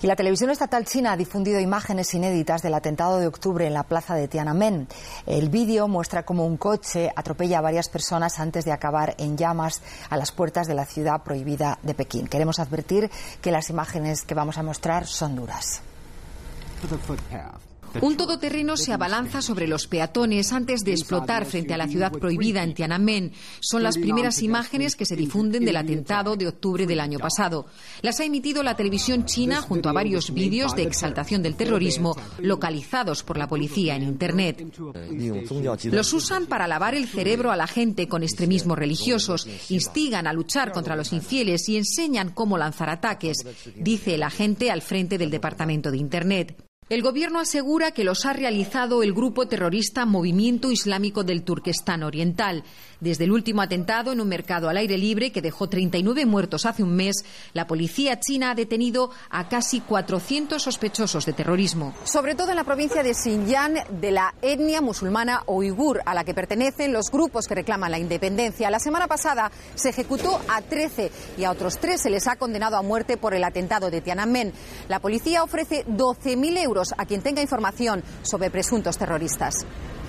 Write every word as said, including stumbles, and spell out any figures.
Y la televisión estatal china ha difundido imágenes inéditas del atentado de octubre en la plaza de Tiananmen. El vídeo muestra cómo un coche atropella a varias personas antes de acabar en llamas a las puertas de la ciudad prohibida de Pekín. Queremos advertir que las imágenes que vamos a mostrar son duras. Un todoterreno se abalanza sobre los peatones antes de explotar frente a la ciudad prohibida en Tiananmen. Son las primeras imágenes que se difunden del atentado de octubre del año pasado. Las ha emitido la televisión china junto a varios vídeos de exaltación del terrorismo localizados por la policía en Internet. Los usan para lavar el cerebro a la gente con extremismos religiosos, instigan a luchar contra los infieles y enseñan cómo lanzar ataques, dice el agente al frente del departamento de Internet. El gobierno asegura que los ha realizado el grupo terrorista Movimiento Islámico del Turquestán Oriental. Desde el último atentado en un mercado al aire libre que dejó treinta y nueve muertos hace un mes, la policía china ha detenido a casi cuatrocientos sospechosos de terrorismo. Sobre todo en la provincia de Xinjiang, de la etnia musulmana uigur, a la que pertenecen los grupos que reclaman la independencia. La semana pasada se ejecutó a trece y a otros tres se les ha condenado a muerte por el atentado de Tiananmen. La policía ofrece doce mil euros a quien tenga información sobre presuntos terroristas.